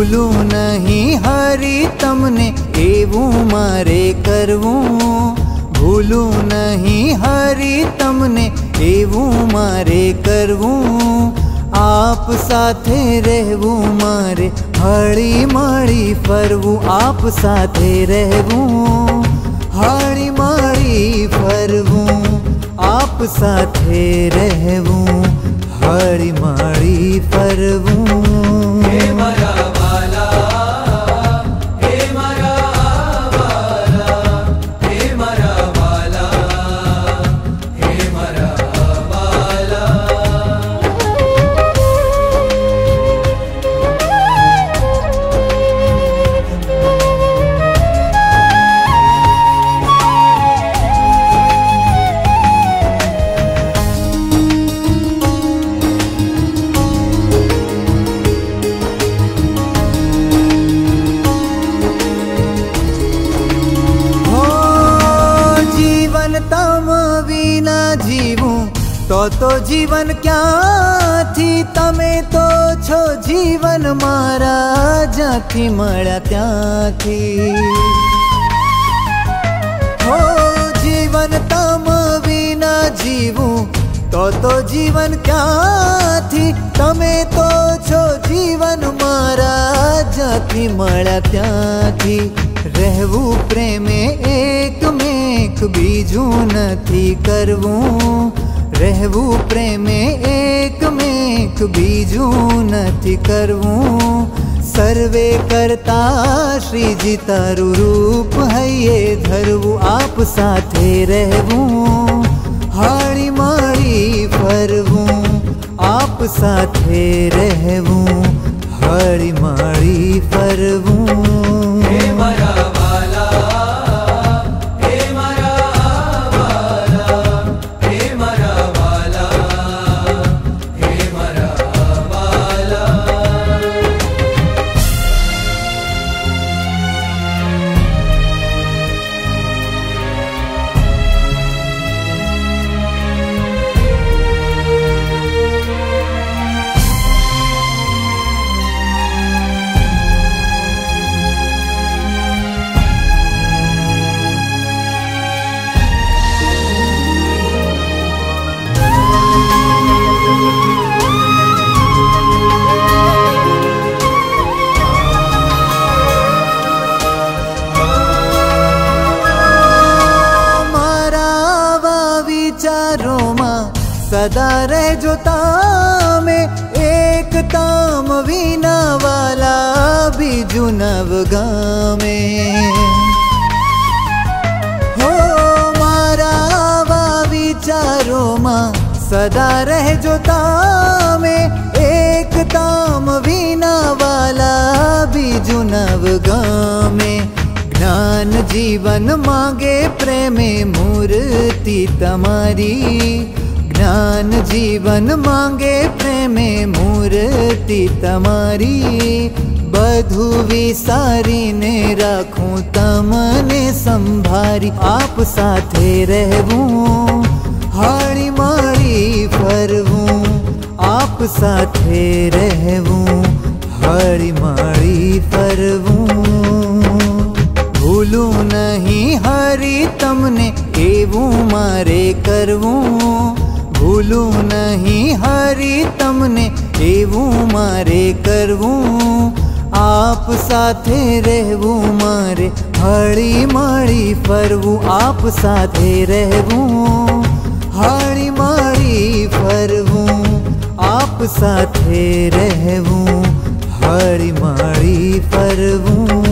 ભૂલું નહીં હરી તમને એવું મારે કરવું, ભૂલું નહીં હરી તમને એવું મારે કરવું, आप साथे रहવું मारे हળી मળી फरવું, आप साथे रहવું हળી मળી फरવું, आप साथे रहવું हળી मળી फरવું। हे मारा वाला, हे मारा वाला, हे मारा वाला, हे मारा वाला। तम विना जीवूं तो जीवन क्यांथी, तमे तो छो जीवन मारा ज्यांथी मळ्या त्यांथी। हो जीवन तम विना जीवूं तो जीवन क्यांथी, तमे तो छो जीवन मारा ज्यांथी मळ्या त्यांथी। रहवू प्रेमे एक मेक बीजू नथी करवूं, रहवू प्रेमे एक मेक बीजू नथी करवूं। सर्वे करता श्रीजी तारू रूप हइये धरवू, आप साथे रहवूं हળી मળી फरवूं, आप साथे रहवूं हળી मળી फरवूं। हे मारा वाला, हे मारा वाला, हे मारा वाला, हे मारा वाला। सदा रहजो तामे एक ताम विना वाला बीजू नव गामे। हो मारा वा विचारो मां सदा रहजो तामे एक ताम विना वाला बीजू नव गामे। ज्ञान जीवन मांगे प्रेमे मूर्ति तमारी, ज्ञान जीवन मांगे प्रेमे मूर्ति तमारी। बधु विसारीने राखूं तमने संभारी, आप साथे रहवूं हળી मળી फरवूं, आप साथे रहवूं हળી मળી फरवूं। भूलूं नहीं हरी तमने एवं मारे करवूं, भूलूं नहीं हरी तमने एवं मारे करवूं, आप साथे रहवूं मारे हળી मળી फरवूं, आप साथे रहवूं हળી मળી फरवूं, आप साथे रहवूं हળી मળી फरवूं।